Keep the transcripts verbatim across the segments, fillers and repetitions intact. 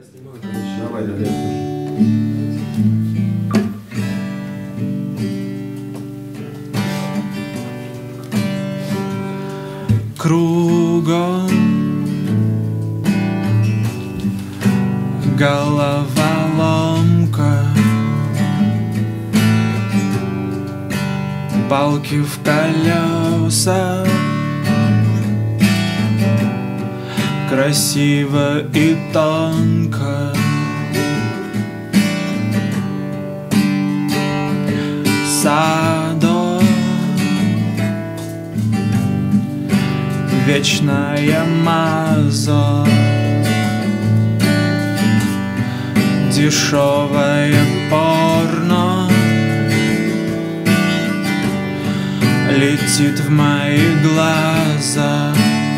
Давай, давай. Кругом головоломка, палки в колеса, красиво и тонко. Садок, вечная маза, дешевое порно летит в мои глаза.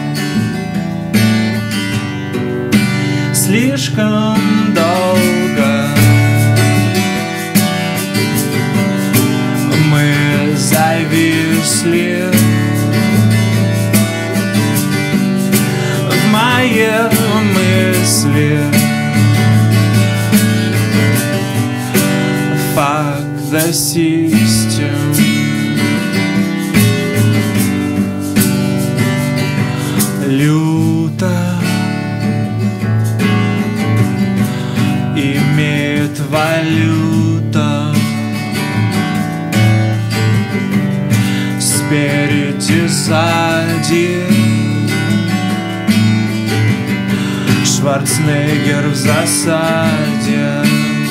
Слишком долго мы зависли в мои мысли. Fuck the system. Люто имеет валюта, спереди, сзади. Шварценеггер в засаде.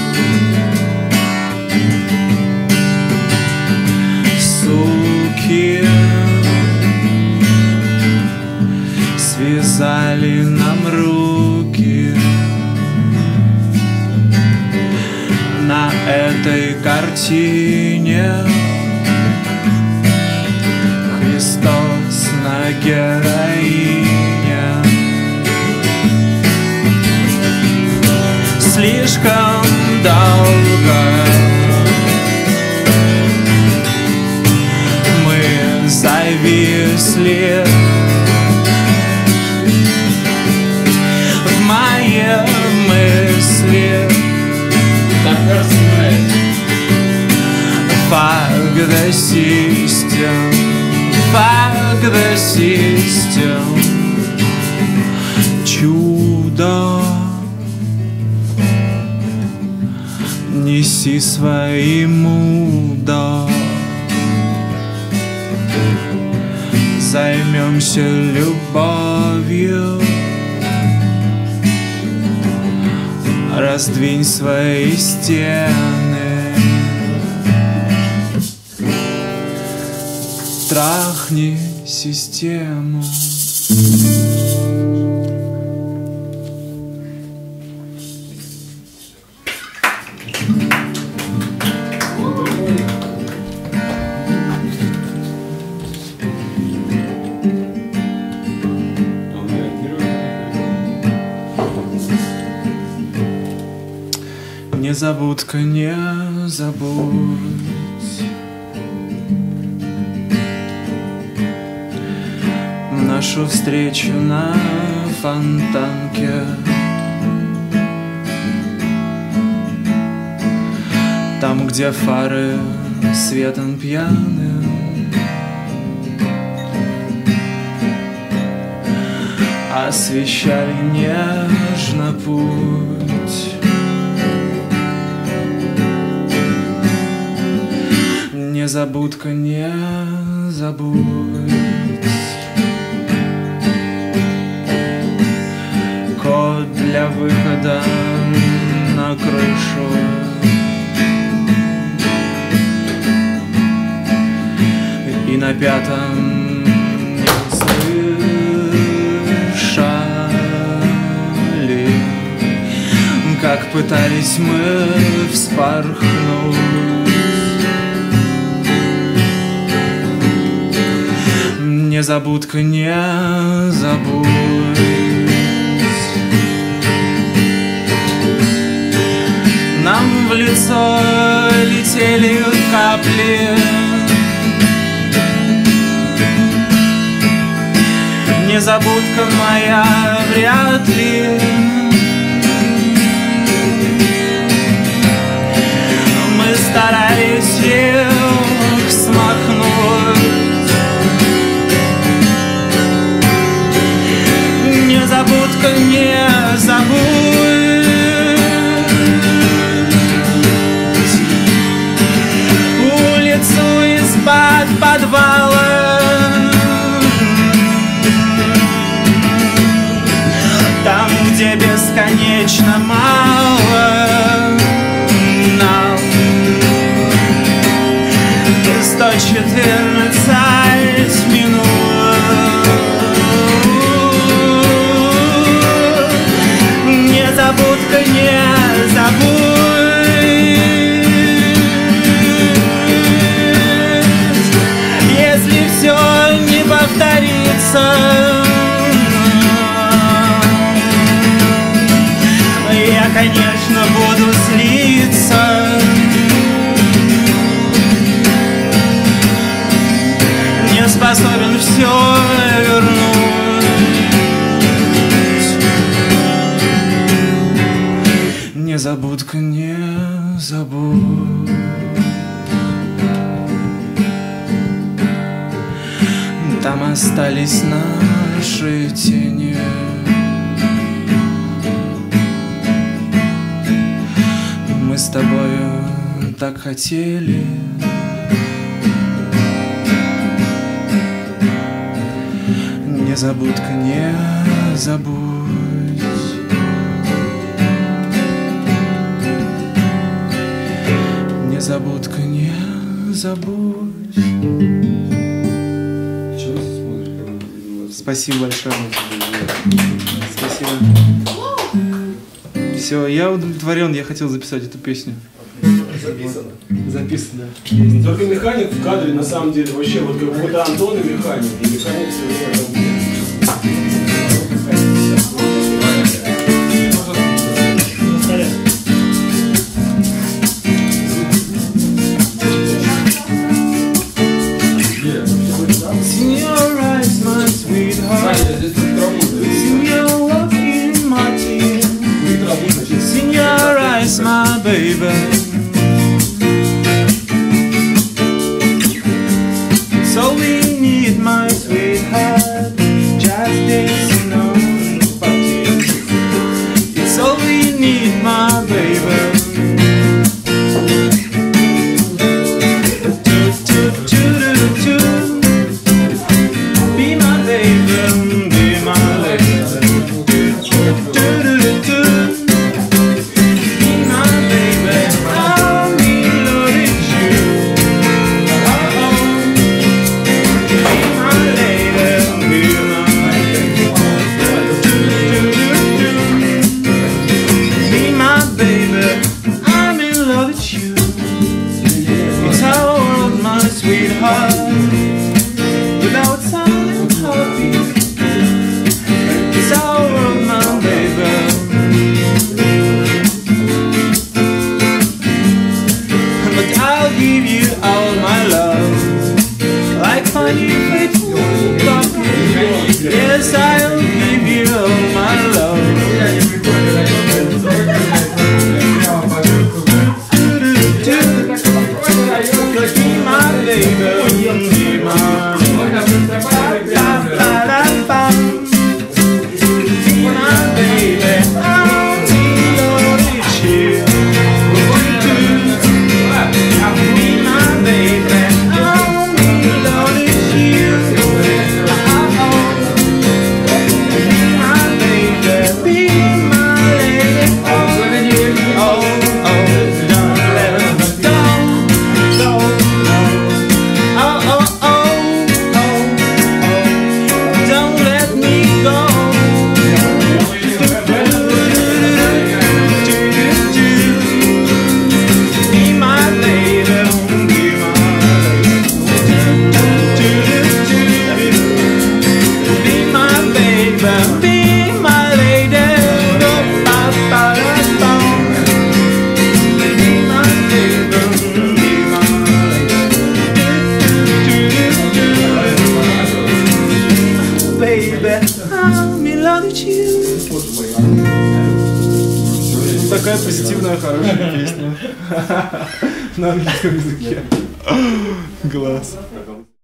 Суки связали нам руки на этой картине. Христос на героине. Слишком долго мы зависли в мои мысли. Fuck the system, fuck the system. Чудо, неси свои мудо. Займемся любовью. Раздвинь свои стены. Трахни систему. Незабудка, не забудь нашу встречу на Фонтанке. Там, где фары светом пьяным освещали нежно путь. Незабудка, не забудь код для выхода на крышу. И на пятом не слышали, как пытались мы вспорхнуть. Незабудка, не забудь нам в лицо летели капли. Незабудка моя вряд ли бесконечно мало нам. Сто четырнадцать минут. Незабудка, не забудь, если все не повторится. Я, конечно, буду злиться. Не способен все вернуть. Незабудка, не забудь. Там остались наши тени. Мы с тобою так хотели. Незабудка, не забудь. Незабудка, не забудь. Спасибо большое. Спасибо. Все, я удовлетворен, я хотел записать эту песню. Записано. Записано, да. Только механик в кадре на самом деле вообще вот как будто Антон и механик. И механик все время там. My baby, it's all we need, my sweetheart. Just dancing on the party. It's all we need, my baby. Do, do, do, do, do. Be my baby, be my lady. Do, do, do, do. Without sound and heartbeat, it's our world, my baby. But I'll give you all my love, like funny faithful puppy. Yes, I'll give you all my love. Be my baby. Такая позитивная, хорошая песня на английском языке. Класс.